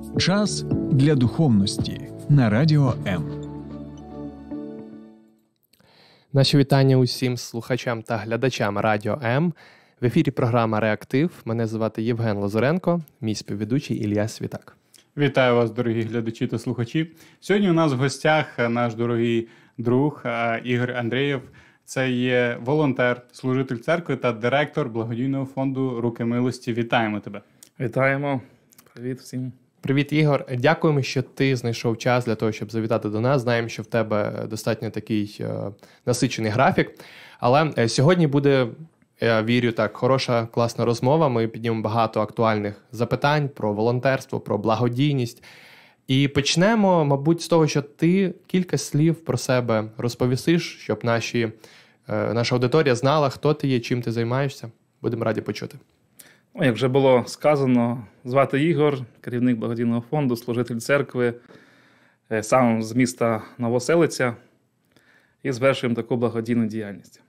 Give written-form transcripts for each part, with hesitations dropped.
Час для духовності на Радіо М. Наші вітання усім слухачам та глядачам Радіо М. В ефірі програма «Реактив». Мене звати Євген Лазуренко, мій співведучий Ілля Світак. Вітаю вас, дорогі глядачі та слухачі. Сьогодні у нас в гостях наш дорогий друг Ігор Андрієв. Це є волонтер, служитель церкви та директор благодійного фонду «Руки милості». Вітаємо тебе. Вітаємо. Привіт всім. Привіт, Ігор. Дякуємо, що ти знайшов час для того, щоб завітати до нас. Знаємо, що в тебе достатньо такий насичений графік. Але сьогодні буде, я вірю, так, хороша, класна розмова. Ми піднімемо багато актуальних запитань про волонтерство, про благодійність. І почнемо, мабуть, з того, що ти кілька слів про себе розповісиш, щоб наша аудиторія знала, хто ти є, чим ти займаєшся. Будемо раді почути. Як вже було сказано, звати Ігор, керівник благодійного фонду, служитель церкви, сам з міста Новоселиця, і звершуємо таку благодійну діяльність.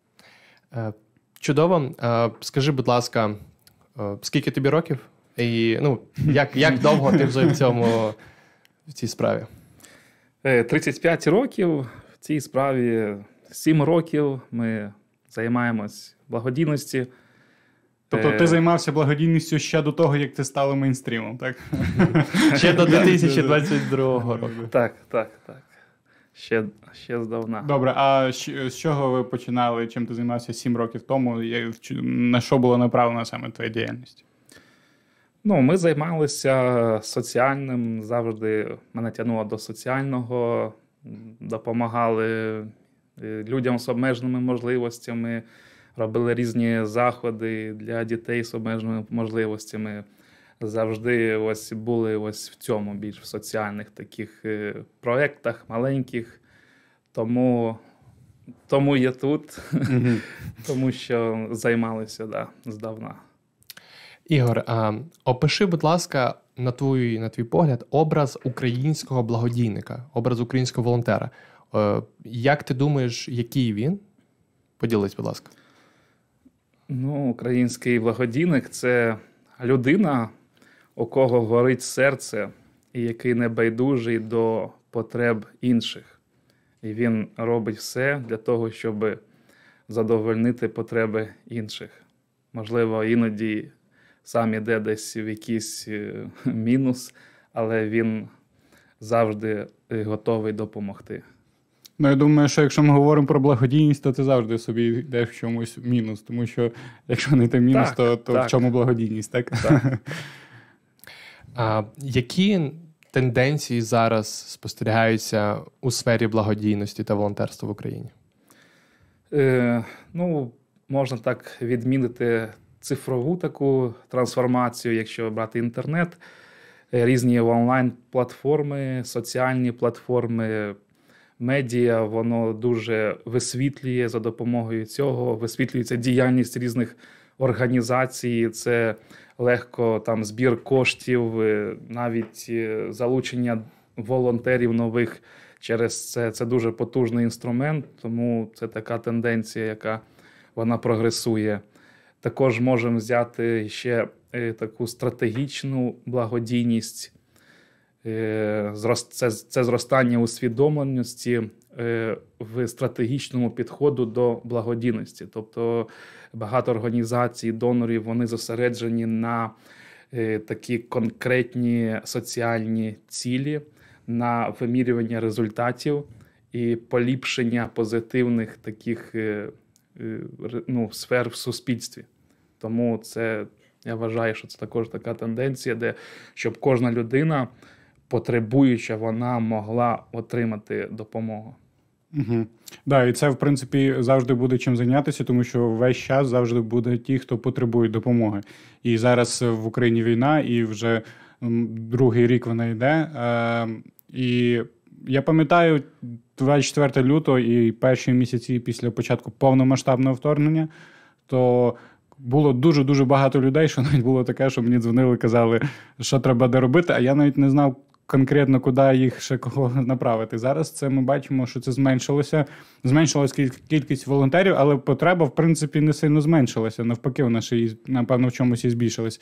Чудово. Скажи, будь ласка, скільки тобі років? І як довго ти вже в цій справі? 35 років. В цій справі 7 років ми займаємось благодійністю. Тобто ти займався благодійністю ще до того, як ти стала мейнстрімом, так? Ще до 2022 року. Так. Ще здавна. Добре, а з чого ви починали, чим ти займався 7 років тому? На що була направлена саме твоя діяльність? Ми займалися соціальним, завжди мене тягнуло до соціального, допомагали людям з обмеженими можливостями, робили різні заходи для дітей з обмеженими можливостями. Завжди були в цьому, більш в соціальних таких проєктах, маленьких. Тому я тут, тому що займалися, здавна. Ігор, опиши, будь ласка, на твій погляд, образ українського благодійника, образ українського волонтера. Як ти думаєш, який він? Поділись, будь ласка. Український благодійник – це людина, у кого горить серце і який не байдужий до потреб інших. І він робить все для того, щоб задовольнити потреби інших. Можливо, іноді сам іде десь в якийсь мінус, але він завжди готовий допомогти. Я думаю, що якщо ми говоримо про благодійність, то ти завжди собі йдеш в чомусь мінус, тому що якщо не те мінус, то в чому благодійність, так? Які тенденції зараз спостерігаються у сфері благодійності та волонтерства в Україні? Можна так відмінити цифрову таку трансформацію, якщо брати інтернет, різні онлайн-платформи, соціальні платформи, медіа, воно дуже висвітлює за допомогою цього, висвітлюється діяльність різних організацій, це легко збір коштів, навіть залучення волонтерів нових через це. Це дуже потужний інструмент, тому це така тенденція, яка вона прогресує. Також можемо взяти ще таку стратегічну благодійність. Це зростання усвідомленості в стратегічному підходу до благодійності. Тобто багато організацій, донорів, вони зосереджені на такі конкретні соціальні цілі, на вимірювання результатів і поліпшення позитивних таких сфер в суспільстві. Тому я вважаю, що це також така тенденція, щоб кожна людина, потребуюча, вона могла отримати допомогу. І це, в принципі, завжди буде чим зайнятися, тому що весь час завжди буде ті, хто потребує допомоги. І зараз в Україні війна, і вже другий рік вона йде. І я пам'ятаю 24 лютого і перші місяці після початку повномасштабного вторгнення, то було дуже-дуже багато людей, що навіть було таке, що мені дзвонили, казали, що треба де робити, а я навіть не знав конкретно, куди їх ще кого направити. Зараз це ми бачимо, що це зменшилося. Зменшилась кількість волонтерів, але потреба, в принципі, не сильно зменшилася. Навпаки, вона ще, напевно, в чомусь і збільшилась.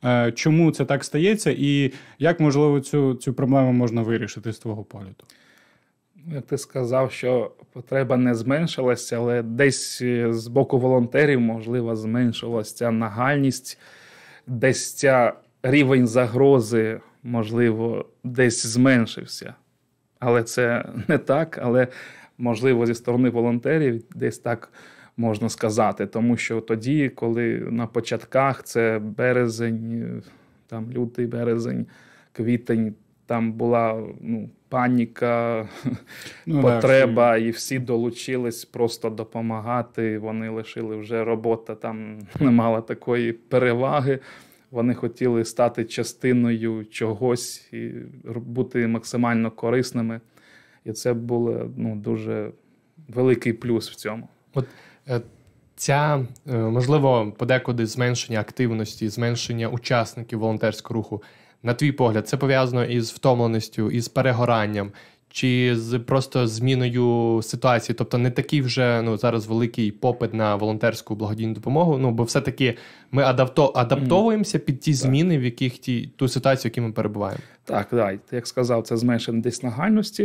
Чому це так стається і як, можливо, цю проблему можна вирішити з твого погляду? Як ти сказав, що потреба не зменшилася, але десь з боку волонтерів, можливо, зменшилася ця нагальність, десь ця рівень загрози, можливо, десь зменшився. Але це не так, але, можливо, зі сторони волонтерів десь так можна сказати. Тому що тоді, коли на початках, це березень, там лютий, березень, квітень, там була паніка, потреба, і всі долучились просто допомагати. Вони лишили вже робота, там не мала такої переваги. Вони хотіли стати частиною чогось і бути максимально корисними. І це був дуже великий плюс в цьому. От ця, можливо, подекуди зменшення активності, зменшення учасників волонтерського руху, на твій погляд, це пов'язано із втомленістю, із перегоранням, чи з просто зміною ситуації? Тобто не такий вже зараз великий попит на волонтерську благодійну допомогу, бо все-таки ми адаптовуємося під ті зміни, в яких ту ситуацію, в якій ми перебуваємо. Так, ти як сказав, це зменшення десь нагальності,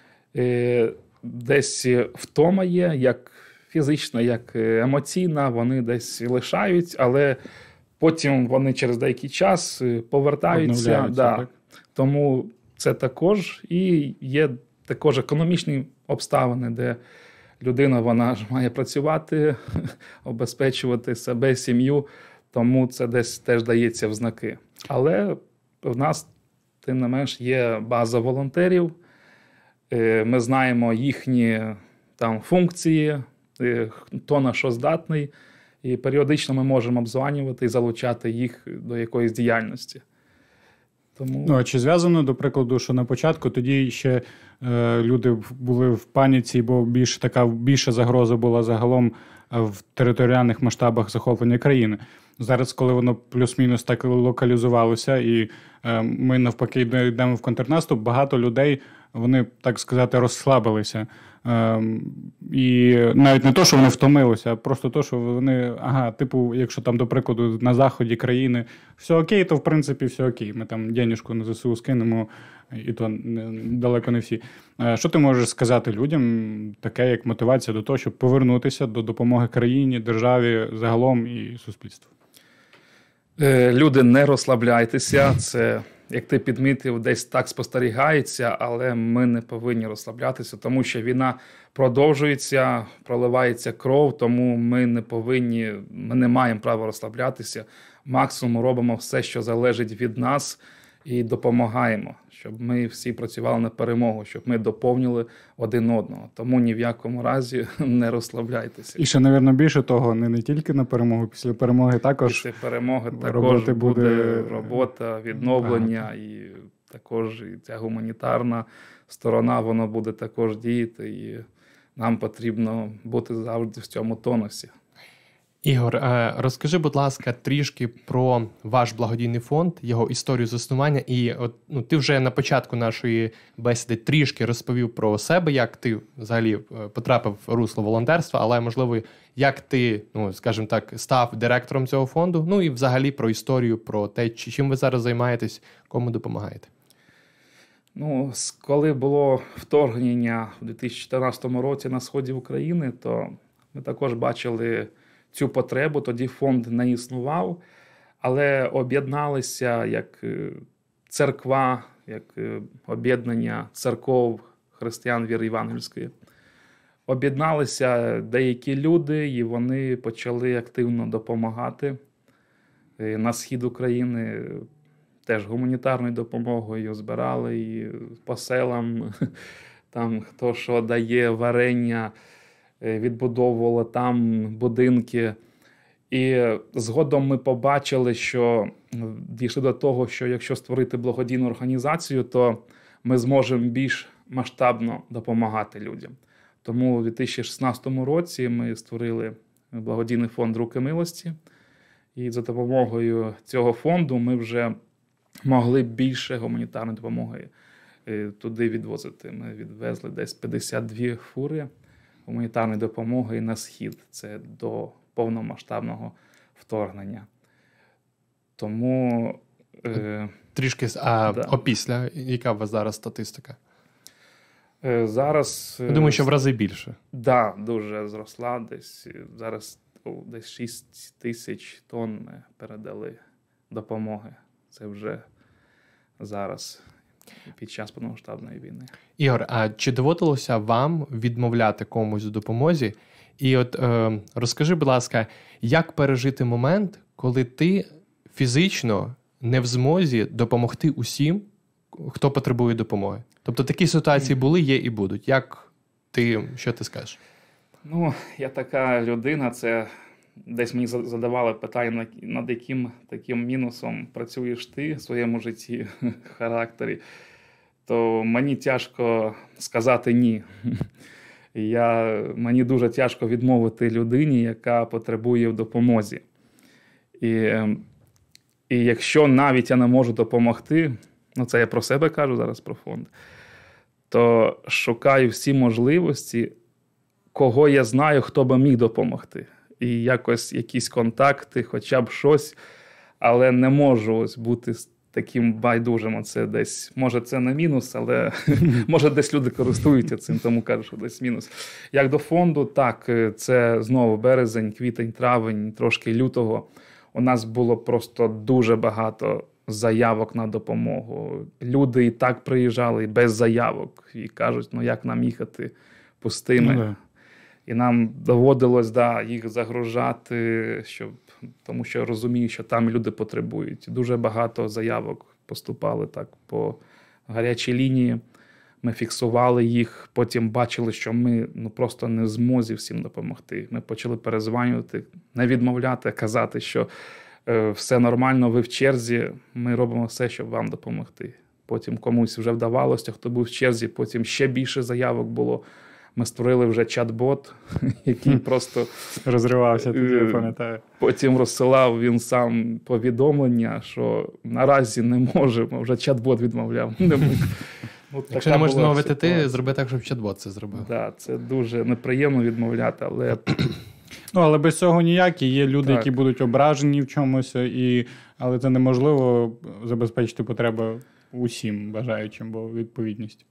десь втома є, як фізична, як емоційна, вони десь лишають, але потім вони через деякий час повертаються. Так. Тому це також і є також економічні обставини, де людина, вона ж має працювати, обезпечувати себе, сім'ю, тому це десь теж дається в знаки. Але в нас, тим не менш, є база волонтерів, ми знаємо їхні там функції, хто на що здатний, і періодично ми можемо обзванювати і залучати їх до якоїсь діяльності. Тому... А чи зв'язано, до прикладу, що на початку тоді ще люди були в паніці, бо більша загроза була загалом в територіальних масштабах захоплення країни. Зараз, коли воно плюс-мінус так локалізувалося, і ми навпаки йдемо в контрнаступ, багато людей, вони, так сказати, розслабилися. І навіть не то, що вони втомилися, а просто то, що вони, якщо там, до прикладу, на заході країни все окей, то в принципі все окей. Ми там денежку на ЗСУ скинемо, і то далеко не всі. Що ти можеш сказати людям, таке як мотивація до того, щоб повернутися до допомоги країні, державі загалом і суспільству? Люди, не розслабляйтеся, це... Як ти підмітив, десь так спостерігається, але ми не повинні розслаблятися, тому що війна продовжується, проливається кров, тому ми не маємо права розслаблятися. Максимум робимо все, що залежить від нас, і допомагаємо, щоб ми всі працювали на перемогу, щоб ми доповнили один одного. Тому ні в якому разі не розслабляйтеся. І ще, мабуть, більше того, не тільки на перемогу, після перемоги також. Після перемоги також буде робота, відновлення, і також і ця гуманітарна сторона, вона буде також діяти, і нам потрібно бути завжди в цьому тонусі. Ігор, розкажи, будь ласка, трішки про ваш благодійний фонд, його історію заснування. І ти вже на початку нашої бесіди трішки розповів про себе, як ти взагалі потрапив в русло волонтерства, але, можливо, як ти, скажімо так, став директором цього фонду, і взагалі про історію, про те, чим ви зараз займаєтесь, кому допомагаєте. Коли було вторгнення у 2014 році на сході України, то ми також бачили цю потребу, тоді фонд не існував, але об'єдналися як церква, як об'єднання церков християн віри євангельської. Об'єдналися деякі люди, і вони почали активно допомагати на схід України, теж гуманітарною допомогою збирали і по селам, там хто що дає, варення, відбудовували там будинки. І згодом ми побачили, що дійшли до того, що якщо створити благодійну організацію, то ми зможемо більш масштабно допомагати людям. Тому у 2016 році ми створили благодійний фонд «Руки милості». І за допомогою цього фонду ми вже могли більше гуманітарної допомоги туди відвозити. Ми відвезли десь 52 фури гуманітарної допомоги на схід. Це до повномасштабного вторгнення. Тому... Трішки, опісля, яка у вас зараз статистика? Зараз... Я думаю, що в рази більше. Так, дуже зросла. Зараз десь 6 тисяч тонн ми передали допомоги. Це вже зараз, під час повномасштабної війни. Ігор, а чи доводилося вам відмовляти комусь у допомозі? І от розкажи, будь ласка, як пережити момент, коли ти фізично не в змозі допомогти усім, хто потребує допомоги? Тобто такі ситуації були, є і будуть. Що ти скажеш? Ну, я така людина, це десь мені задавали питання, над яким таким мінусом працюєш ти в своєму житті, характері, то мені тяжко сказати ні. Мені дуже тяжко відмовити людині, яка потребує в допомозі. І якщо навіть я не можу допомогти, це я про себе кажу зараз, про фонд, то шукаю всі можливості, кого я знаю, хто би міг допомогти. І якісь контакти, хоча б щось, але не можу бути таким байдужим. Це десь, може це не мінус, але може десь люди користуються цим, тому кажу, що десь мінус. Як до фонду, так, це знову березень, квітень, травень, трошки лютого. У нас було просто дуже багато заявок на допомогу. Люди і так приїжджали і без заявок. І кажуть, як нам їхати пустими. І нам доводилось їх загружати, тому що розумію, що там люди потребують. Дуже багато заявок поступали так по гарячій лінії. Ми фіксували їх, потім бачили, що ми просто не в змозі всім допомогти. Ми почали перезванювати, не відмовляти, казати, що все нормально, ви в черзі, ми робимо все, щоб вам допомогти. Потім комусь вже вдавалося, хто був в черзі, потім ще більше заявок було. Ми створили вже чат-бот, який просто розривався, я пам'ятаю. Потім розсилав він сам повідомлення, що наразі не можемо, вже чат-бот відмовляв. Якщо не можеш відмовити ти, зроби так, щоб чат-бот це зробив. Так, це дуже неприємно відмовляти, але... Але без цього ніяк. Є люди, які будуть ображені в чомусь, але це неможливо забезпечити потреби усім бажаючим, бо відповідність.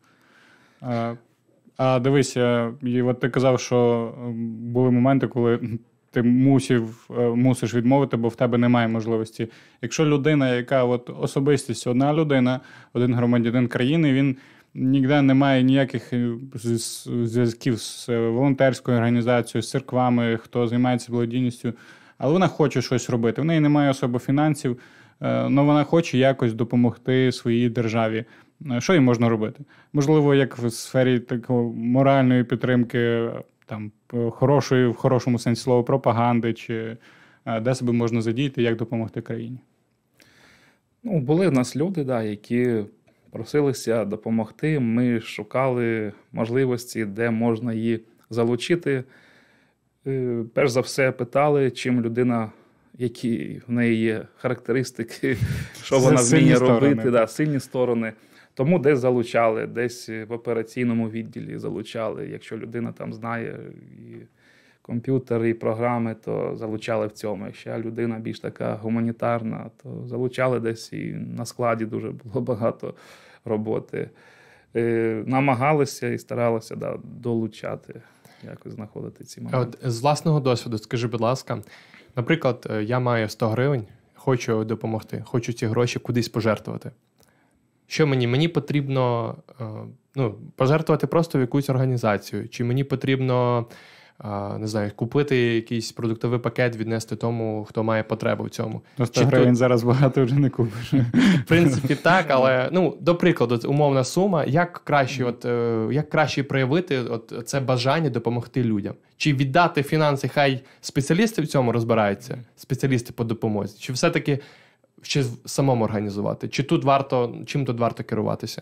А дивися, от ти казав, що були моменти, коли ти мусиш відмовити, бо в тебе немає можливості. Якщо людина, яка особистість, одна людина, один громадянин країни, він ніде не має ніяких зв'язків з волонтерською організацією, з церквами, хто займається благодійністю, але вона хоче щось робити. В неї немає особо фінансів, але вона хоче якось допомогти своїй державі. Що їй можна робити? Можливо, як в сфері такої моральної підтримки, в хорошому сенсі слова, пропаганди, чи де себе можна задіяти, як допомогти країні? Були в нас люди, які просилися допомогти. Ми шукали можливості, де можна її залучити. Перш за все питали, чим людина, які в неї є характеристики, що вона вміє робити, сильні сторони. Тому десь залучали, десь в операційному відділі залучали. Якщо людина там знає і комп'ютер, і програми, то залучали в цьому. Якщо людина більш така гуманітарна, то залучали десь і на складі дуже було багато роботи. Намагалися і старалися долучати, якось знаходити ці моменти. З власного досвіду, скажи, будь ласка, наприклад, я маю 100 гривень, хочу допомогти, хочу ці гроші кудись пожертвувати. Що мені? Мені потрібно пожертвувати просто в якусь організацію, чи мені потрібно, не знаю, купити якийсь продуктовий пакет, віднести тому, хто має потребу в цьому. 100 гривень зараз багато вже не купиш. В принципі, так, але, до прикладу, умовна сума, як краще проявити це бажання допомогти людям? Чи віддати фінанси, хай спеціалісти в цьому розбираються, спеціалісти по допомозі, чи все-таки ще самому організувати? Чим тут варто керуватися?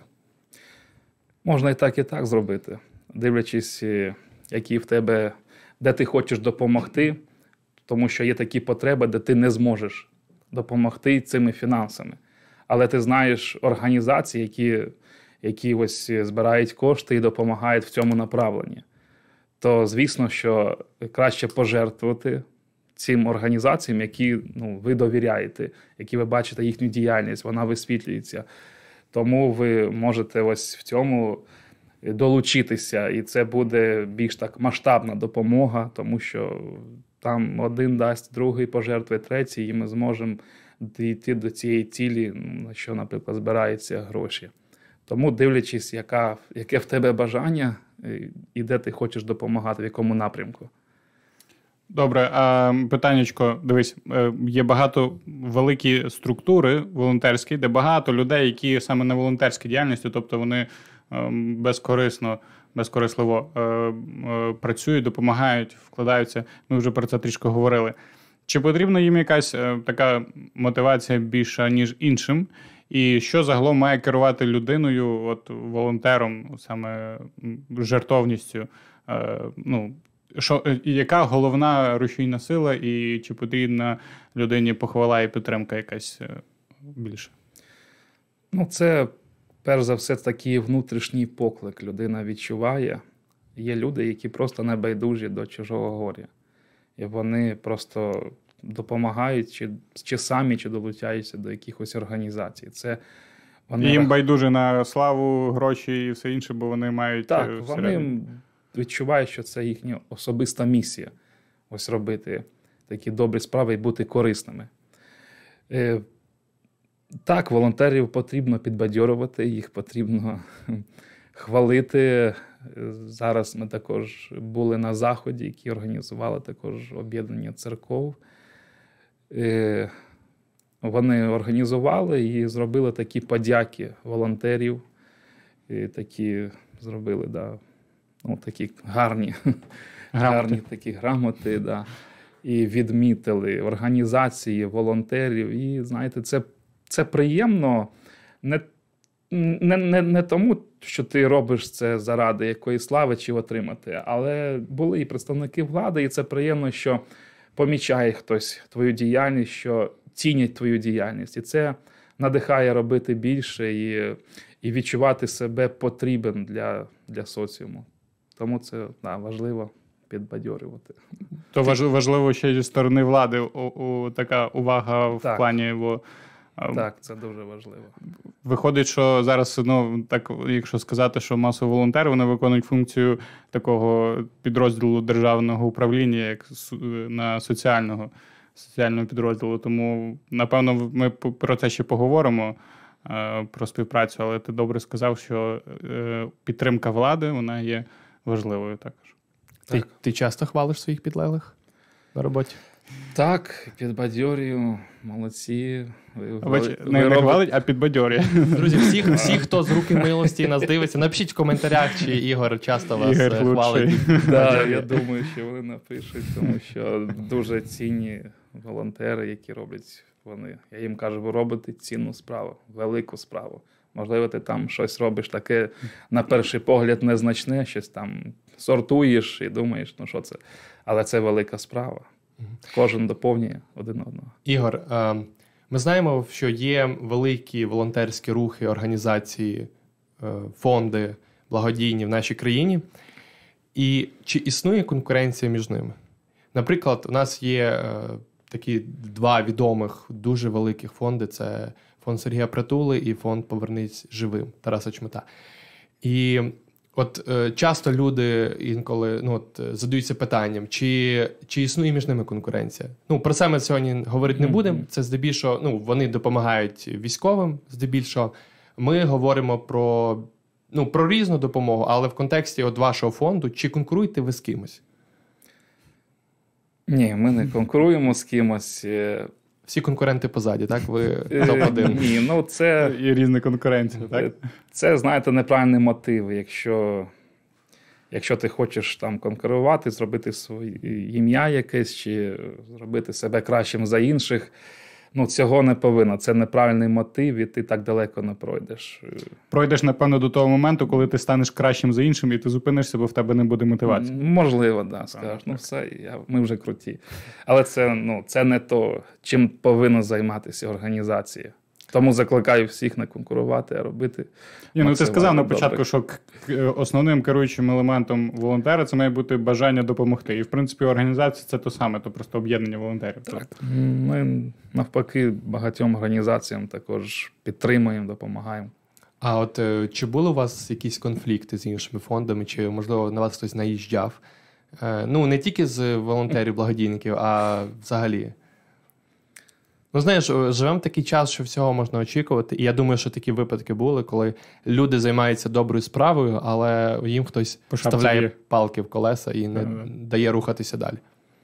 Можна і так зробити. Дивлячись, які в тебе, де ти хочеш допомогти, тому що є такі потреби, де ти не зможеш допомогти цими фінансами. Але ти знаєш організації, які ось збирають кошти і допомагають в цьому направленні. То, звісно, що краще пожертвувати цим організаціям, які ви довіряєте, які ви бачите їхню діяльність, вона висвітлюється. Тому ви можете ось в цьому долучитися, і це буде більш так масштабна допомога, тому що там один дасть, другий пожертвує, третій, і ми зможемо дійти до цієї цілі, на що, наприклад, збираються гроші. Тому, дивлячись, яке в тебе бажання і де ти хочеш допомагати, в якому напрямку. Добре, питаннячко, дивись, є багато великі структури волонтерські, де багато людей, які саме на волонтерській діяльності, тобто вони безкорисливо працюють, допомагають, вкладаються. Ми вже про це трішки говорили. Чи потрібна їм якась така мотивація більша, ніж іншим? І що загалом має керувати людиною, от волонтером, саме жертовністю? Яка головна рушійна сила, і чи потрібна людині похвала і підтримка якась більше? Це, перш за все, такий внутрішній поклик людина відчуває. Є люди, які просто не байдужі до чужого горя. І вони просто допомагають, чи самі, чи долучаються до якихось організацій. Їм байдуже на славу, гроші і все інше, бо вони мають... Так, вони відчувають, що це їхня особиста місія. Ось робити такі добрі справи і бути корисними. Так, волонтерів потрібно підбадьорювати, їх потрібно хвалити. Зараз ми також були на заході, які організували також об'єднання церков. Вони організували і зробили такі подяки волонтерів. І такі зробили, такі гарні такі грамоти, і відмітили організації волонтерів. І, знаєте, це приємно не тому, що ти робиш це заради якоїсь слави чи отримати, але були і представники влади, і це приємно, що помічає хтось твою діяльність, що цінять твою діяльність. І це надихає робити більше і відчувати себе потрібен для соціуму. Тому це важливо підбадьорювати. То важливо ще зі сторони влади така увага в плані... Так, це дуже важливо. Виходить, що зараз, так, якщо сказати, що масові волонтери, вони виконують функцію такого підрозділу державного управління, як на соціального підрозділу. Тому, напевно, ми про це ще поговоримо, про співпрацю, але ти добре сказав, що підтримка влади, вона є важливою також. Ти часто хвалиш своїх підлеглих на роботі? Так, підбадьорюю, молодці. Не хвалить, а підбадьорює. Друзі, всі, хто з руки милості нас дивиться, напишіть в коментарях, чи Ігор часто вас хвалить. Так, я думаю, що вони напишуть, тому що дуже цінні волонтери, які роблять вони. Я їм кажу, ви робите цінну справу, велику справу. Можливо, ти там щось робиш таке, на перший погляд, незначне, щось там сортуєш і думаєш, що це. Але це велика справа. Кожен доповнює один одного. Ігор, ми знаємо, що є великі волонтерські рухи, організації, фонди благодійні в нашій країні. І чи існує конкуренція між ними? Наприклад, у нас є такі два відомих, дуже великих фонди. Це фонд Сергія Притули і фонд «Повернись живим» Тараса Чмита. І от часто люди інколи задаються питанням, чи існує між ними конкуренція. Про це ми сьогодні говорити не будемо. Це здебільшого, вони допомагають військовим, здебільшого. Ми говоримо про різну допомогу, але в контексті вашого фонду, чи конкуруєте ви з кимось? Ні, ми не конкуруємо з кимось. Всі конкуренти позаді, так? Ви топ-1. Ні, це... І різна конкуренція, так? Це, знаєте, неправильний мотив. Якщо ти хочеш там конкурувати, зробити своє ім'я якесь, чи зробити себе кращим за інших, цього не повинно. Це неправильний мотив, і ти так далеко не пройдеш. Пройдеш, напевно, до того моменту, коли ти станеш кращим за іншим, і ти зупинишся, бо в тебе не буде мотивації. Можливо, да, скажеш. Все, ми вже круті. Але це не то, чим повинна займатися організація. Тому закликаю всіх не конкурувати, а робити. Ти сказав на початку, добре. що основним керуючим елементом волонтера це має бути бажання допомогти. І, в принципі, організація – це те саме, то просто об'єднання волонтерів. Так. Ми, навпаки, багатьом організаціям також підтримуємо, допомагаємо. А от чи були у вас якісь конфлікти з іншими фондами, чи, можливо, на вас хтось наїжджав? Не тільки з волонтерів, благодійників, а взагалі. Знаєш, живемо в такий час, що всього можна очікувати. І я думаю, що такі випадки були, коли люди займаються доброю справою, але їм хтось вставляє палки в колеса і не дає рухатися далі.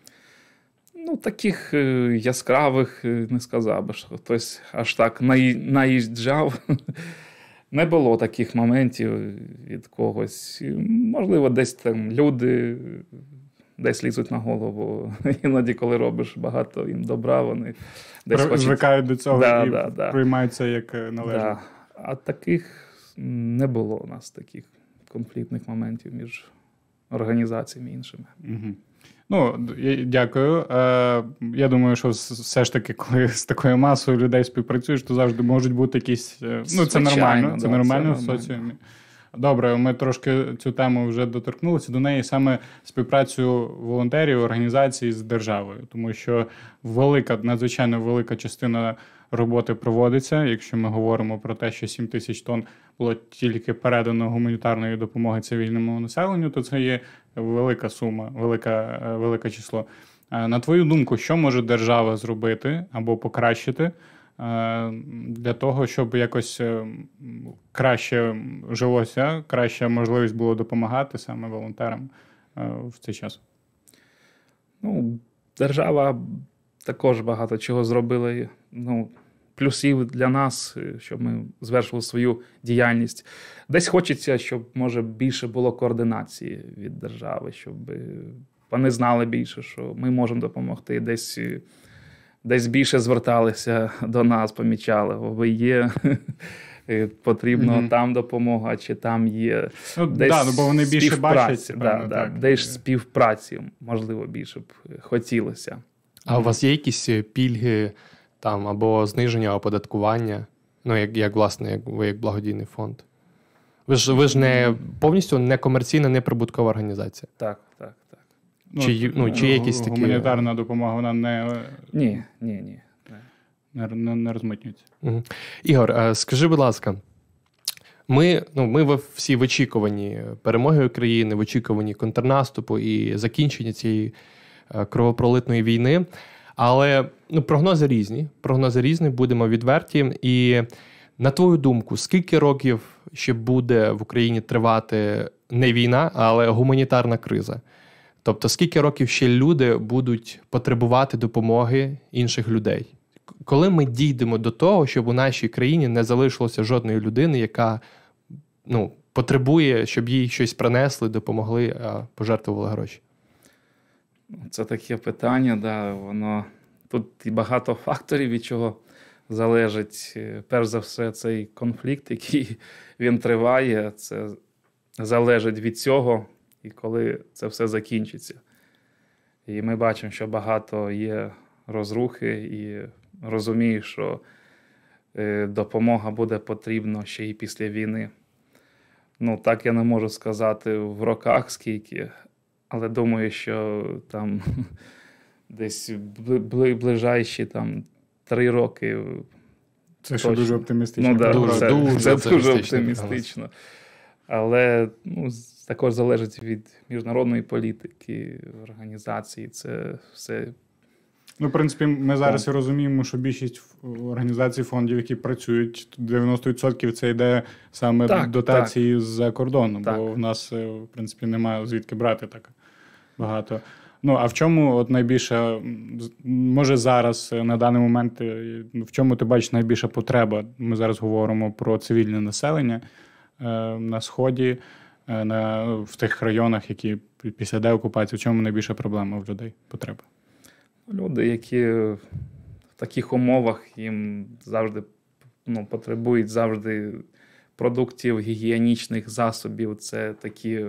Таких яскравих не сказав би, що хтось аж так наїжджав. Не було таких моментів від когось. Можливо, десь там люди десь лізуть на голову. Іноді, коли робиш багато їм добра, вони десь звикають до цього і приймають це як належне. А таких не було у нас таких конфліктних моментів між організаціями іншими. Дякую. Я думаю, що все ж таки, коли з такою масою людей співпрацюєш, то завжди можуть бути якісь... це нормально. Це нормально в соціумі. Добре, ми трошки цю тему вже доторкнулися до неї, саме співпрацю волонтерів, організацій з державою. Тому що надзвичайно велика частина роботи проводиться. Якщо ми говоримо про те, що 7 тисяч тонн було тільки передано гуманітарної допомоги цивільному населенню, то це є велика сума, велике число. На твою думку, що може держава зробити або покращити для того, щоб якось краще жилося, краща можливість було допомагати саме волонтерам в цей час? Держава також багато чого зробила. Плюсів для нас, щоб ми звершили свою діяльність. Десь хочеться, щоб, може, більше було координації від держави, щоб вони знали більше, що ми можемо допомогти. Десь більше зверталися до нас, помічали, ви є, потрібно там допомога, чи там є. Бо вони більше бачать. Десь співпраці, можливо, більше б хотілося. А у вас є якісь пільги або зниження оподаткування? Як ви як благодійний фонд? Ви ж не повністю не комерційна, не прибуткова організація. Так. Чи якісь такі... Гуманітарна допомога, вона Ні. Не розмитнюється. Ігор, скажи, будь ласка, ми всі в очікуванні перемоги України, в очікуванні контрнаступу і закінчення цієї кровопролитної війни, але прогнози різні, будемо відверті. І на твою думку, скільки років ще буде в Україні тривати не війна, але гуманітарна криза? Тобто, скільки років ще люди будуть потребувати допомоги інших людей? Коли ми дійдемо до того, щоб у нашій країні не залишилося жодної людини, яка потребує, щоб їй щось принесли, допомогли, пожертвували гроші? Це таке питання, воно тут і багато факторів, від чого залежить. Перш за все, цей конфлікт, який він триває, це залежить від цього, і коли це все закінчиться. І ми бачимо, що багато є розрухи, і розумію, що допомога буде потрібна ще і після війни. Так я не можу сказати в роках скільки, але думаю, що там десь ближайші 3 роки. Це ще дуже оптимістично. Це дуже оптимістично. Але також залежить від міжнародної політики, організації. Це все. В принципі, ми зараз і розуміємо, що більшість організацій, фондів, які працюють, 90% це йде саме дотації з-за кордону, бо в нас, в принципі, немає звідки брати так багато. А в чому найбільше, може зараз, на даний момент, в чому ти бачиш найбільша потреба? Ми зараз говоримо про цивільне населення на Сході, в тих районах, які після деокупації, в чому найбільша проблема в людей, потреба? Люди, які в таких умовах, їм завжди потребують завжди продуктів, гігієнічних засобів. Це такі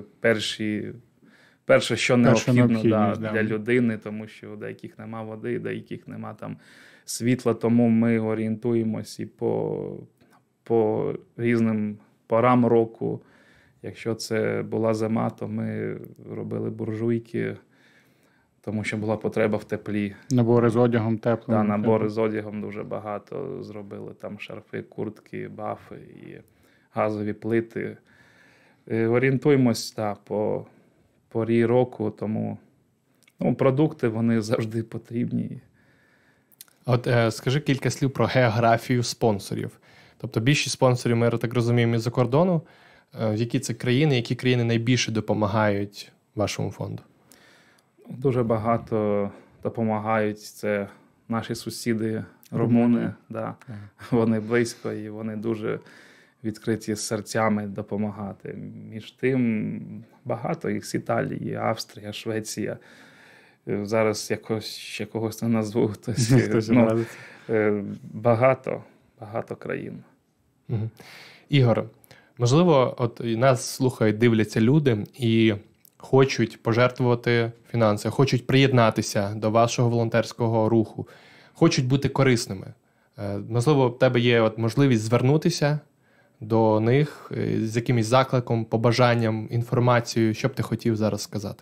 перше, що необхідно для людини, тому що у деяких нема води, деяких нема світла, тому ми орієнтуємось і по різним порам року. Якщо це була зима, то ми робили буржуйки, тому що була потреба в теплі. Набори з одягом теплим. Да, набори з одягом дуже багато зробили. Там шарфи, куртки, бафи і газові плити. Орієнтуємось по порі року, тому продукти вони завжди потрібні. От скажи кілька слів про географію спонсорів. Тобто більшість спонсорів, ми так розуміємо, із-за кордону. Які це країни, які країни найбільше допомагають вашому фонду? Дуже багато допомагають. Це наші сусіди румуни. Да. Вони близько і вони дуже відкриті серцями допомагати. Між тим багато їх з Італії, Австрія, Швеція. Зараз ще когось не назву. Багато країн. Ігор, можливо, от нас слухають, дивляться люди і хочуть пожертвувати фінанси, хочуть приєднатися до вашого волонтерського руху, хочуть бути корисними. Можливо, в тебе є можливість звернутися до них з якимось закликом, побажанням, інформацією. Що б ти хотів зараз сказати?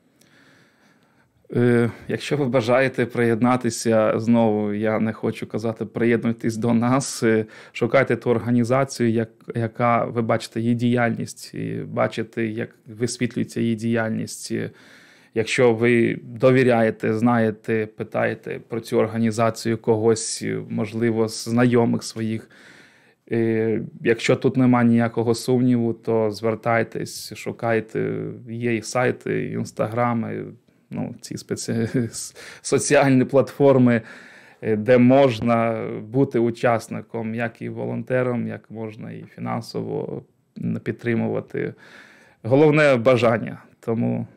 Якщо ви бажаєте приєднатися, знову я не хочу казати, приєднуйтесь до нас, шукайте ту організацію, яка ви бачите її діяльність, і бачите, як висвітлюється її діяльність. Якщо ви довіряєте, знаєте, питаєте про цю організацію когось, можливо, з знайомих своїх, якщо тут немає ніякого сумніву, то звертайтесь, шукайте, є і сайти, і інстаграми, ці соціальні платформи, де можна бути учасником, як і волонтером, як можна і фінансово підтримувати. Головне – бажання, тому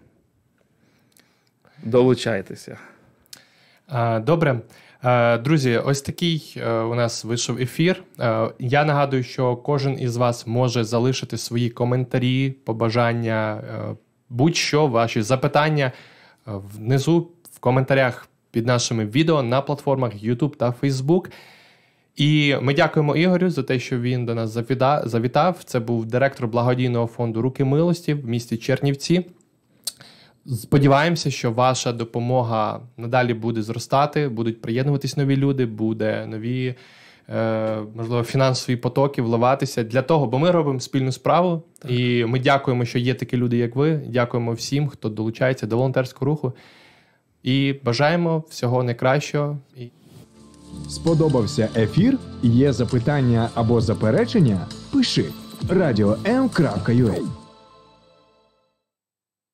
долучайтеся. Добре. Друзі, ось такий у нас вийшов ефір. Я нагадую, що кожен із вас може залишити свої коментарі, побажання, будь-що, ваші запитання внизу в коментарях під нашими відео на платформах YouTube та Facebook. І ми дякуємо Ігорю за те, що він до нас завітав. Це був директор благодійного фонду «Руки милості» в місті Чернівці. Сподіваємося, що ваша допомога надалі буде зростати, будуть приєднуватись нові люди, буде нові, можливо, фінансові потоки вливатися для того, бо ми робимо спільну справу. Так. І ми дякуємо, що є такі люди, як ви. Дякуємо всім, хто долучається до волонтерського руху. І бажаємо всього найкращого. Сподобався ефір? Є запитання або заперечення? Пиши radio.m.ua